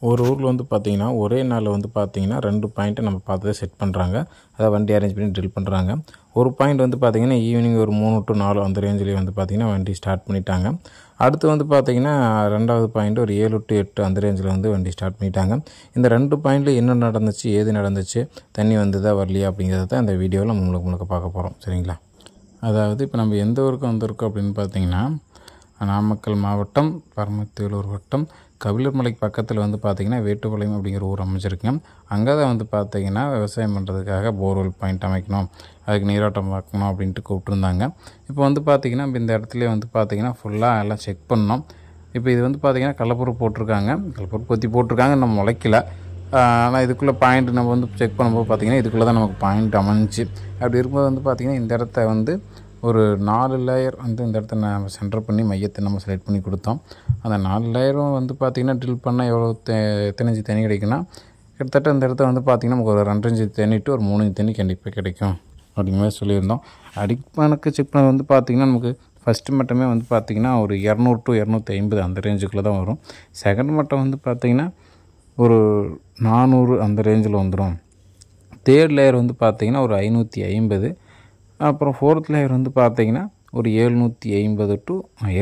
ஒரு ஊரில் வந்து பார்த்திங்கன்னா ஒரே நாளில் வந்து பார்த்திங்கன்னா 2 பாயிண்ட்டை நம்ம பார்த்ததே செட் பண்ணுறாங்க. அதாவது வண்டி அரேஞ்ச் பண்ணி ட்ரில் பண்ணுறாங்க. ஒரு பாயிண்ட் வந்து பார்த்திங்கன்னா ஈவினிங் ஒரு 3 to 4 அந்த ரேஞ்சிலே வந்து பார்த்திங்கன்னா வண்டி ஸ்டார்ட் பண்ணிட்டாங்க. அடுத்து வந்து பார்த்திங்கன்னா 2வது பாயிண்ட் ஒரு 7 to 8 அந்த ரேஞ்சில் வந்து வண்டி ஸ்டார்ட் பண்ணிட்டாங்க. இந்த 2 பாயிண்ட்டில் என்ன நடந்துச்சு, ஏது நடந்துச்சு, தண்ணி வந்ததா வரலையா அப்படிங்கிறத தான் இந்த வீடியோவில் முழுக்க பார்க்க போகிறோம். சரிங்களா? அதாவது இப்போ நம்ம எந்த ஊருக்கு வந்திருக்கோம் அப்படின்னு பார்த்திங்கன்னா நாமக்கல் மாவட்டம் பரமத்திவேலூர் வட்டம் கபிலர்மலைக்கு பக்கத்தில் வந்து பார்த்திங்கன்னா வேட்டுப்பாளையம் அப்படிங்கிற ஊர் அமைச்சிருக்குங்க. அங்கே தான் வந்து பார்த்திங்கன்னா விவசாயம் பண்ணுறதுக்காக போர்வெல் பாயிண்ட் அமைக்கணும், அதுக்கு நீரோட்டம் பார்க்கணும் அப்படின்ட்டு கூப்பிட்ருந்தாங்க. இப்போ வந்து பார்த்திங்கன்னா இந்த இடத்துல வந்து பார்த்திங்கன்னா ஃபுல்லாக எல்லாம் செக் பண்ணோம். இப்போ இது வந்து பார்த்திங்கன்னா கலப்பூர் போட்டிருக்காங்க, கலப்பூர் கொத்தி போட்டிருக்காங்க, நம்ம முளைக்கல. ஆனால் இதுக்குள்ளே பாயிண்ட் நம்ம வந்து செக் பண்ணும்போது பார்த்திங்கன்னா இதுக்குள்ளே தான் நமக்கு பாயிண்ட் அமைஞ்சிச்சு. அப்படி இருக்கும்போது வந்து பார்த்திங்கன்னா இந்த இடத்த வந்து ஒரு 4 லேயர் வந்து இந்த இடத்த நம்ம சென்டர் பண்ணி மையத்தை நம்ம செலக்ட் பண்ணி கொடுத்தோம். அந்த 4 லேயரும் வந்து பார்த்திங்கன்னா ட்ரில் பண்ணால் எவ்வளோ எத்தனை இன்ச்சு தண்ணி கிடைக்குன்னா, கிட்டத்தட்ட இந்த இடத்த வந்து பார்த்திங்கன்னா நமக்கு ஒரு 2 இன்ச்சு தண்ணி டு ஒரு 3 இன்ச்சு தண்ணி கண்டிப்பாக கிடைக்கும் அப்படிங்கிற மாதிரி சொல்லியிருந்தோம். அடிப்பானுக்கு செக் பண்ணது வந்து பார்த்திங்கன்னா நமக்கு ஃபஸ்ட்டு மட்டமே வந்து பார்த்திங்கன்னா ஒரு 200 to 250 அந்த ரேஞ்சுக்குள்ளே தான் வரும். செகண்ட் மட்டம் வந்து பார்த்திங்கன்னா ஒரு 400 அந்த ரேஞ்சில் வந்துடும். தேர்ட் லேயர் வந்து பார்த்திங்கன்னா ஒரு 550. அப்புறம் ஃபோர்த் லேயர் வந்து பார்த்திங்கன்னா ஒரு 750 to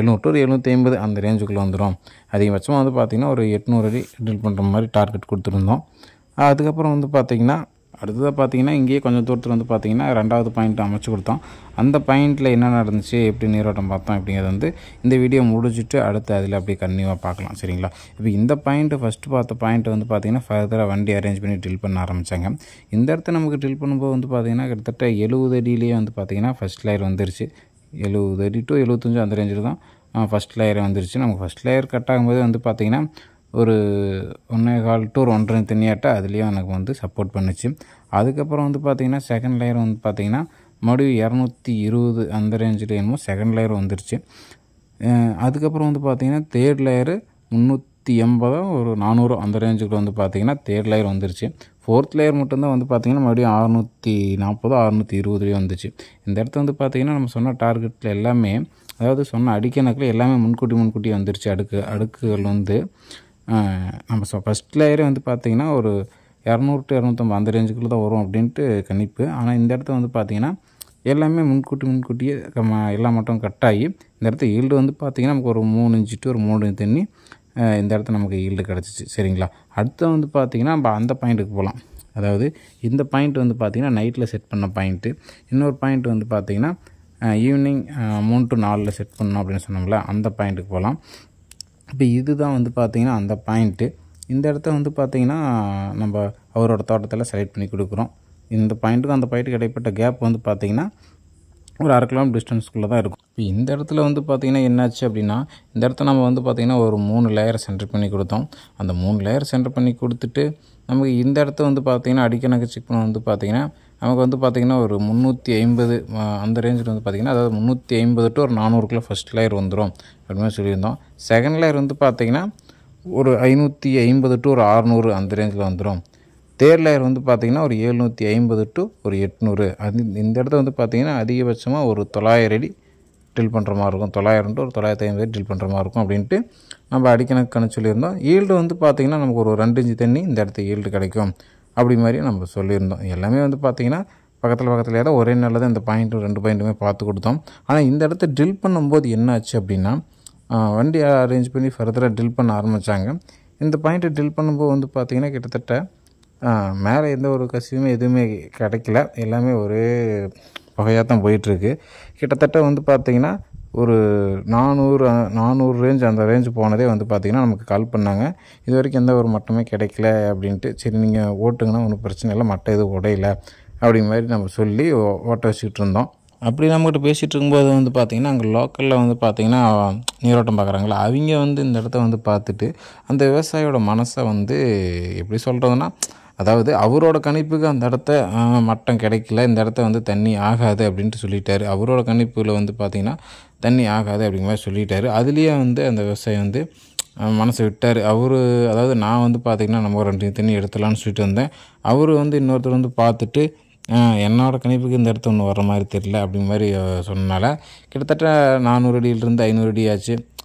750 அந்த ரேஞ்சுக்குள்ளே வந்துடும். அதிகபட்சமாக வந்து பார்த்திங்கன்னா ஒரு 800 அடி ட்ரில் பண்ணுற மாதிரி டார்கெட் கொடுத்துருந்தோம். அதுக்கப்புறம் வந்து பார்த்திங்கன்னா அடுத்ததாக பார்த்திங்கன்னா இங்கேயே கொஞ்சம் தூரத்தில் வந்து பார்த்திங்கன்னா 2வது பாயிண்ட் அமைச்சு கொடுத்தோம். அந்த பாயிண்ட்டில் என்ன நடந்துச்சு, எப்படி நீரோட்டம் பார்த்தோம் அப்படிங்கிறது வந்து இந்த வீடியோ முடிச்சுட்டு அடுத்து அதில் அப்படியே கன்னியூவாக பார்க்கலாம். சரிங்களா? இப்போ இந்த பாயிண்ட்டு ஃபஸ்ட்டு பார்த்த பாயிண்ட்டு வந்து பார்த்திங்கன்னா ஃபர்தராக வண்டி அரேஞ்ச் பண்ணி ட்ரில் பண்ண ஆரம்பித்தாங்க. இந்த இடத்த நமக்கு ட்ரில் பண்ணும்போது வந்து பார்த்திங்கன்னா கிட்டத்தட்ட 70 அடியிலேயே வந்து பார்த்திங்கன்னா ஃபஸ்ட் லேயர் வந்துருச்சு. 70 அடி to 75 அந்த ரேஞ்சில் தான் ஃபஸ்ட் லேயர் வந்துருச்சு. நமக்கு ஃபஸ்ட் லேயர் கட் ஆகும்போது வந்து பார்த்திங்கன்னா ஒரு 1.25 to 1.5 தண்ணியாட்ட அதுலேயும் எனக்கு வந்து சப்போர்ட் பண்ணுச்சு. அதுக்கப்புறம் வந்து பார்த்திங்கன்னா செகண்ட் லேயர் வந்து பார்த்திங்கன்னா மறுபடியும் 220 அந்த ரேஞ்சில் என்னமோ செகண்ட் லேயர் வந்துருச்சு. அதுக்கப்புறம் வந்து பார்த்திங்கன்னா தேர்ட் லேயரு 380 ஒரு 400 அந்த ரேஞ்சுக்கு வந்து பார்த்திங்கன்னா தேர்ட் லேயர் வந்துருச்சு. ஃபோர்த் லேயர் மட்டும்தான் வந்து பார்த்திங்கன்னா மறுபடியும் 640 620 வந்துச்சு. இந்த இடத்த வந்து பார்த்திங்கன்னா நம்ம சொன்ன டார்கெட்டில் எல்லாமே, அதாவது சொன்ன அடிக்கணக்கில் எல்லாமே முன்கூட்டி வந்துருச்சு. அடுக்குகள் வந்து நம்ம ஃபஸ்ட் லேயரே வந்து பார்த்திங்கன்னா ஒரு 200 to 250 அந்த ரேஞ்சுக்குள்ளே தான் வரும் அப்படின்ட்டு கணிப்பு. ஆனால் இந்த இடத்த வந்து பார்த்திங்கன்னா எல்லாமே முன்கூட்டியே எல்லாம் மட்டும் கட் ஆகி இந்த இடத்த ஈல்டு வந்து பார்த்திங்கன்னா நமக்கு ஒரு 3 இன்ச்சு to ஒரு 3 இன்ச்சு தண்ணி இந்த இடத்த நமக்கு ஈல்டு கிடச்சிச்சு. சரிங்களா? அடுத்து வந்து பார்த்திங்கன்னா நம்ம அந்த பாயிண்ட்டுக்கு போகலாம். அதாவது இந்த பாயிண்ட் வந்து பார்த்திங்கன்னா நைட்டில் செட் பண்ண பாயிண்ட்டு. இன்னொரு பாயிண்ட் வந்து பார்த்திங்கன்னா ஈவினிங் 3 to 4 செட் பண்ணோம் அப்படின்னு சொன்னோம்ல, அந்த பாயிண்ட்டுக்கு போகலாம். இப்போ இதுதான் வந்து பார்த்திங்கன்னா அந்த பாயிண்ட்டு. இந்த இடத்த வந்து பார்த்திங்கன்னா நம்ம அவரோட தோட்டத்தில் செலக்ட் பண்ணி கொடுக்குறோம். இந்த பாயிண்ட்டுக்கும் அந்த பாயிண்ட்டுக்கு இடைப்பட்ட கேப் வந்து பார்த்திங்கன்னா ஒரு 1/2 கிலோமீட்டர் டிஸ்டன்ஸ்க்குள்ளே தான் இருக்கும். இப்போ இந்த இடத்துல வந்து பார்த்திங்கன்னா என்னாச்சு அப்படின்னா, இந்த இடத்த நம்ம வந்து பார்த்திங்கன்னா ஒரு 3 லேயர் சென்டர் பண்ணி கொடுத்தோம். அந்த 3 லேயர் சென்டர் பண்ணி கொடுத்துட்டு நமக்கு இந்த இடத்த வந்து பார்த்திங்கன்னா அடிக்கணக்கு செக் பண்ண வந்து பார்த்திங்கன்னா நமக்கு வந்து பார்த்திங்கன்னா ஒரு 350 அந்த ரேஞ்சில் வந்து பார்த்திங்கன்னா, அதாவது 350 to ஒரு 400 ஃபஸ்ட் லேயர் வந்துடும் அப்படின்னு சொல்லியிருந்தோம். செகண்ட் லேயர் வந்து பார்த்திங்கன்னா ஒரு 550 to ஒரு 600 அந்த ரேஞ்சில் வந்துடும். தேர்ட் லேயர் வந்து பார்த்திங்கன்னா ஒரு 750 to ஒரு 800. இந்த இடத்த வந்து பார்த்திங்கன்னா அதிகபட்சமாக ஒரு 900 அடி ட்ரில் பண்ணுற மாதிரி இருக்கும். 900 to ஒரு 950 ட்ரில் பண்ணுற மாதிரி இருக்கும் அப்படின்ட்டு நம்ம அடிக்கணக்கு சொல்லியிருந்தோம். ஈல்டு வந்து பார்த்திங்கன்னா நமக்கு ஒரு 2 இன்ச்சு தண்ணி இந்த இடத்த ஈல்டு கிடைக்கும் அப்படி மாதிரி நம்ம சொல்லியிருந்தோம். எல்லாமே வந்து பார்த்திங்கன்னா பக்கத்தில் தான் ஒரே நாளில் தான் இந்த பாயிண்ட்டும் 2 பாயிண்ட்டுமே பார்த்து கொடுத்தோம். ஆனால் இந்த இடத்த ட்ரில் பண்ணும்போது என்ன ஆச்சு அப்படின்னா, வண்டி அரேஞ்ச் பண்ணி ஃபர்தராக ட்ரில் பண்ண ஆரம்பித்தாங்க. இந்த பாயிண்ட்டை ட்ரில் பண்ணும்போது வந்து பார்த்திங்கன்னா கிட்டத்தட்ட மேலே எந்த ஒரு கசிவுமே எதுவுமே கிடைக்கல. எல்லாமே ஒரே வகையாக தான் போயிட்டுருக்கு. கிட்டத்தட்ட வந்து பார்த்திங்கன்னா ஒரு 400 ரேஞ்ச் அந்த ரேஞ்சு போனதே வந்து பார்த்திங்கன்னா நமக்கு கால் பண்ணாங்க. இது வரைக்கும் எந்த ஒரு மட்டமே கிடைக்கல அப்படின்ட்டு. சரி நீங்கள் ஓட்டுங்கன்னா ஒன்றும் பிரச்சனை இல்லை, மட்டை எதுவும் உடையல அப்படி மாதிரி நம்ம சொல்லி ஓட்ட வச்சுக்கிட்டு இருந்தோம். அப்படி நம்மகிட்ட பேசிகிட்டு இருக்கும்போது வந்து பார்த்திங்கன்னா அங்கே லோக்கலில் வந்து பார்த்திங்கன்னா நீரோட்டம் பார்க்குறாங்களா, அவங்க வந்து இந்த இடத்த வந்து பார்த்துட்டு அந்த விவசாயியோட மனசை வந்து எப்படி சொல்கிறதுனா, அதாவது அவரோட கணிப்புக்கு அந்த இடத்த மட்டம் கிடைக்கல, இந்த இடத்த வந்து தண்ணி ஆகாது அப்படின்ட்டு சொல்லிட்டாரு. அவரோட கணிப்பில் வந்து பார்த்திங்கன்னா தண்ணி ஆகாது அப்படிங்கிற மாதிரி சொல்லிட்டாரு. அதுலேயே வந்து அந்த விவசாயி வந்து மனசை விட்டார். அதாவது நான் வந்து பார்த்திங்கன்னா நம்ம 2 தண்ணி எடுத்துலான்னு சொல்லிட்டு வந்தேன். அவர் வந்து இன்னொருத்தர் வந்து பார்த்துட்டு என்னோடய கணிப்புக்கு இந்த இடத்த ஒன்று வர்ற மாதிரி தெரியல அப்படிங்கிற மாதிரி சொன்னனால கிட்டத்தட்ட 400 அடியிலிருந்து 500 அடி ஆச்சு.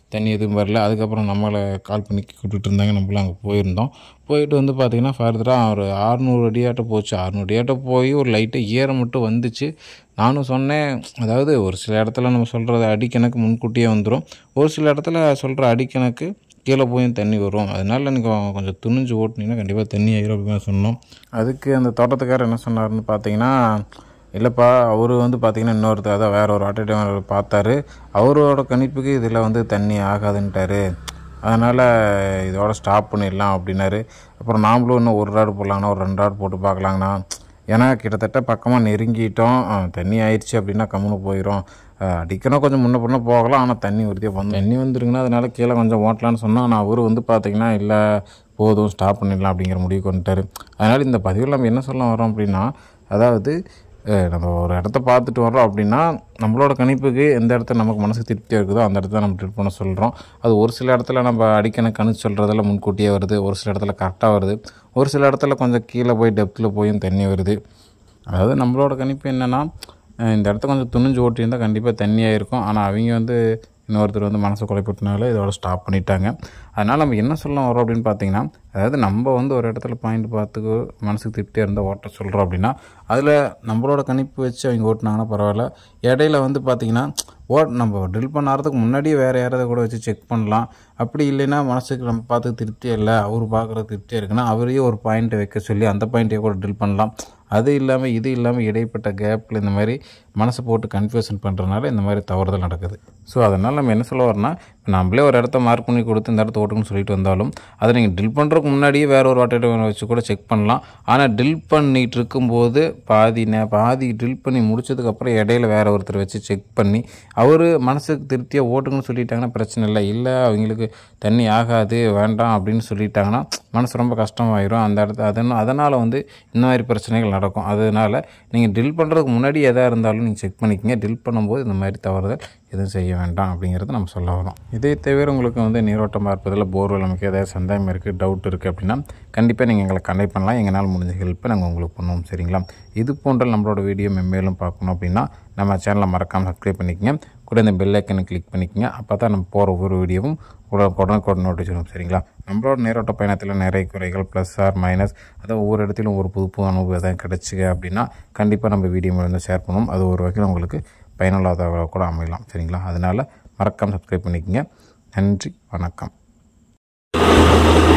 தண்ணி எதுவும் வரல. அதுக்கப்புறம் நம்மளை கால் பண்ணி கூப்பிட்டுட்டு இருந்தாங்க. நம்மளும் அங்கே போயிருந்தோம். போயிட்டு வந்து பார்த்திங்கன்னா ஃபர்தராக ஒரு 600 அடியாட்ட போச்சு. 600 அடியாட்ட போய் ஒரு லைட்டாக ஈரம் மட்டும் வந்துச்சு. நானும் சொன்னேன், அதாவது ஒரு சில இடத்துல நம்ம சொல்கிறது அடிக்கணக்கு முன்கூட்டியே வந்துடும். ஒரு சில இடத்துல சொல்கிற அடிக்கணக்கு கீழே போயும் தண்ணி வரும். அதனால நீங்கள் கொஞ்சம் துணிஞ்சு ஓட்டினீங்கன்னா கண்டிப்பாக தண்ணி ஆயிரும் அப்படின்னு சொன்னோம். அதுக்கு அந்த தோட்டத்துக்காரர் என்ன சொன்னார்னு பார்த்தீங்கன்னா, இல்லைப்பா அவர் வந்து பார்த்திங்கன்னா இன்னொருத்தர் அதான் வேறு ஒரு வாட்டர் டேங்கர் பார்த்தாரு. அவரோட கணிப்புக்கு இதில் வந்து தண்ணி ஆகாதுன்ட்டார். அதனால் இதோட ஸ்டாப் பண்ணிடலாம் அப்படின்னாரு. அப்புறம் நாமளும் இன்னும் ஒரு ராடு போடலாங்கண்ணா, ஒரு 2 ராடு போட்டு பார்க்கலாங்கண்ணா. ஏன்னா கிட்டத்தட்ட பக்கமாக நெருங்கிட்டோம். தண்ணி ஆயிடுச்சு அப்படின்னா கம்முன்னு போயிடும். அடிக்கணும் கொஞ்சம் முன்ன பின்ன போகலாம். ஆனால் தண்ணி உறுதியாக தண்ணி வந்துருங்கன்னா அதனால் கீழே கொஞ்சம் ஓட்டலான்னு சொன்னால், ஆனால் அவர் வந்து பார்த்திங்கன்னா இல்லை போதும் ஸ்டாப் பண்ணிடலாம் அப்படிங்கிற முடிவுக்கு வந்துட்டார். அதனால் இந்த பதிவில் நம்ம என்ன சொல்ல வரோம் அப்படின்னா, அதாவது நம்ம ஒரு இடத்த பார்த்துட்டு வர்றோம் அப்படின்னா நம்மளோட கணிப்புக்கு எந்த இடத்துல நமக்கு மனசுக்கு திருப்தியாக இருக்குதோ அந்த இடத்துல நம்ம ட்ரிப் பண்ண சொல்கிறோம். அது ஒரு சில இடத்துல நம்ம அடிக்கணும் கணிச்சு சொல்கிறதெல்லாம் முன்கூட்டியே வருது. ஒரு சில இடத்துல கரெக்டாக வருது. ஒரு சில இடத்துல கொஞ்சம் கீழே போய் டெப்த்தில் போயும் தண்ணி வருது. அதாவது நம்மளோட கணிப்பு என்னென்னா, இந்த இடத்த கொஞ்சம் துணிஞ்சு ஓட்டியிருந்தால் கண்டிப்பாக தண்ணியாக இருக்கும். ஆனால் அவங்க வந்து இன்னொருத்தர் வந்து மனசை குழப்பிட்டனால இதோட ஸ்டாப் பண்ணிட்டாங்க. அதனால் நம்ம என்ன சொல்ல வரோம் அப்படின்னு பார்த்தீங்கன்னா, அதாவது நம்ம வந்து ஒரு இடத்துல பாயிண்ட் பார்த்துக்கு மனசுக்கு திருப்தியாக இருந்தால் ஓட்ட சொல்கிறோம் அப்படின்னா, அதில் நம்மளோட கணிப்பு வச்சு அவங்க ஓட்டினாங்கன்னா பரவாயில்ல. இடையில வந்து பார்த்திங்கன்னா நம்ம ட்ரில் பண்ணாததுக்கு முன்னாடியே வேறு யாராவது கூட வச்சு செக் பண்ணலாம். அப்படி இல்லைன்னா மனசுக்கு நம்ம பார்த்து திருப்தியாக இல்லை, அவர் பார்க்குறது திருப்தியாக இருக்குன்னா அவரையே ஒரு பாயிண்ட்டை வைக்க சொல்லி அந்த பாயிண்ட்டே கூட ட்ரில் பண்ணலாம். அது இல்லாமல் இது இல்லாமல் இடைப்பட்ட கேப்பில் இந்த மாதிரி மனசை போட்டு கன்ஃபியூஷன் பண்ணுறதுனால இந்த மாதிரி தவறுதல் நடக்குது. ஸோ அதனால் நம்ம என்ன சொல்ல வரோன்னா, நம்மளே ஒரு இடத்த மார்க் பண்ணி கொடுத்து இந்த இடத்த ஓட்டுக்குன்னு சொல்லிட்டு வந்தாலும் அதை நீங்கள் ட்ரில் பண்ணுறதுக்கு முன்னாடியே வேறு ஒரு வாட்டர் டேங்கர் வச்சு கூட செக் பண்ணலாம். ஆனால் ட்ரில் பண்ணிகிட்டு இருக்கும்போது பாதி ட்ரில் பண்ணி முடிச்சதுக்கப்புறம் இடையில வேறு ஒருத்தர் வச்சு செக் பண்ணி அவர் மனசுக்கு திருப்தியாக ஓட்டுக்குன்னு சொல்லிட்டாங்கன்னா பிரச்சனை இல்லை. இல்லை அவங்களுக்கு தண்ணி ஆகாது வேண்டாம் அப்படின்னு சொல்லிட்டாங்கன்னா மனசு ரொம்ப கஷ்டமாயிரும். அந்த இடத்த அதனால் வந்து இந்த மாதிரி பிரச்சனைகள் நடக்கும். அதனால் நீங்கள் ட்ரில் பண்ணுறதுக்கு முன்னாடி எதாக இருந்தாலும் நீங்கள் செக் பண்ணிக்கங்க. ட்ரில் பண்ணும்போது இந்த மாதிரி தவறுதல் எதுவும் செய்ய வேண்டாம் அப்படிங்கிறத நம்ம சொல்ல வரோம். இதே தவிர உங்களுக்கு வந்து நீரோட்டமாக இருப்பதில் போர்வெல் நமக்கு ஏதாவது சந்தேகம் இருக்குது, டவுட் இருக்குது அப்படின்னா கண்டிப்பாக நீங்கள் எங்களை கனெக்ட் பண்ணலாம். எங்களால் முடிஞ்ச ஹெல்ப்பை நாங்கள் உங்களுக்கு பண்ணுவோம். சரிங்களா? இது போன்ற நம்மளோட வீடியோ மென்மேலும் பார்க்கணும் அப்படின்னா நம்ம சேனலை மறக்காமல் சப்ஸ்கிரைப் பண்ணிக்கங்க. கூட இந்த பெல் ஐக்கனை கிளிக் பண்ணிக்கங்க. அப்போ தான் நம்ம போகிற ஒவ்வொரு வீடியோவும் உடனுக்குடன் நோட்டிஃபிகேஷன். சரிங்களா? நம்மளோட நீரோட்ட பயணத்தில் நிறைய குறைகள் ப்ளஸ் ஆர் மைனஸ் அதாவது ஒவ்வொரு இடத்திலும் ஒரு புது அனுபவம் எதாவது கிடச்சிங்க அப்படின்னா கண்டிப்பாக நம்ம வீடியோ மூலம் ஷேர் பண்ணுவோம். அது ஒரு வகையில் உங்களுக்கு பயனுள்ளதாக கூட அமையலாம். சரிங்களா? அதனால் மறக்காமல் சப்ஸ்கிரைப் பண்ணிக்கங்க. நன்றி, வணக்கம்.